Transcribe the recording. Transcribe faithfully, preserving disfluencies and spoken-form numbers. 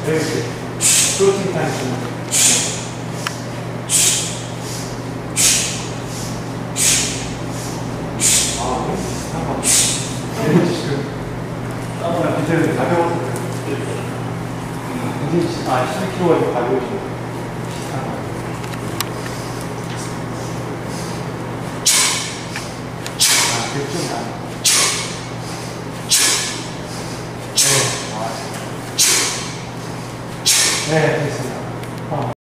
이렇게 프로틴 타임입니다. 아, 잠깐만. 지금 땀보다 비틀는데 가벼워서 굉장히 아, 십이 킬로그램이 가벼우시고 비슷한 거. 아, 그게 좀 나아. 네, 됐습니다.